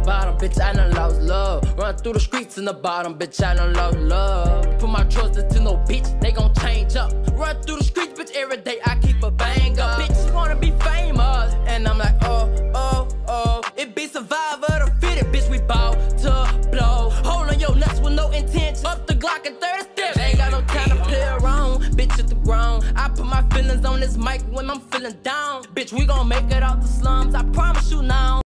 bottom, bitch, I done lost love. Run through the streets in the bottom, bitch, I done lost love. Put my trust into no bitch, they gon' change up. Run through the streets, bitch, every day I keep a bang up. Bitches wanna be famous, and I'm like, oh, oh, oh. It be survivor the fitted, bitch, we bout to blow. Hold on your nuts with no intention. Up the Glock and 30 steps. Ain't got no time to play around, bitch, at the ground. I put my feelings on this mic when I'm feeling down. Bitch, we gon' make it out the slums, I promise you now.